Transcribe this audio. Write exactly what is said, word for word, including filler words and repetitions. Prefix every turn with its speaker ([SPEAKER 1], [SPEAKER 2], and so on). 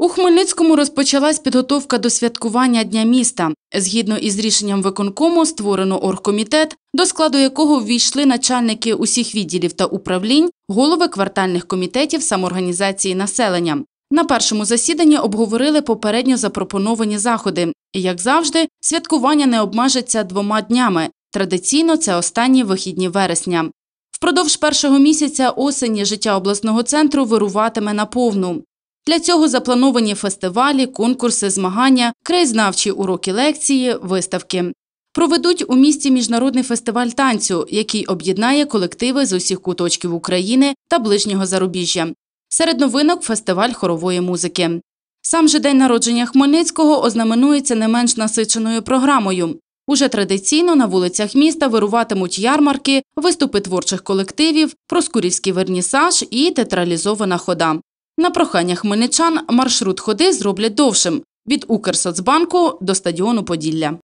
[SPEAKER 1] У Хмельницькому розпочалась підготовка до святкування Дня міста. Згідно із рішенням виконкому створено оргкомітет, до складу якого ввійшли начальники усіх відділів та управлінь, голови квартальних комітетів самоорганізації населення. На першому засіданні обговорили попередньо запропоновані заходи. І, як завжди, святкування не обмежиться двома днями. Традиційно це останні вихідні вересня. Впродовж першого місяця осені життя обласного центру вируватиме наповну. Для цього заплановані фестивалі, конкурси, змагання, краєзнавчі уроки, лекції, виставки. Проведуть у місті міжнародний фестиваль танцю, який об'єднає колективи з усіх куточків України та ближнього зарубіжжя. Серед новинок – фестиваль хорової музики. Сам же день народження Хмельницького ознаменується не менш насиченою програмою. Уже традиційно на вулицях міста вируватимуть ярмарки, виступи творчих колективів, проскурівський вернісаж і театралізована хода. На прохання хмельничан маршрут ходи зроблять довшим – від Укрсоцбанку до стадіону Поділля.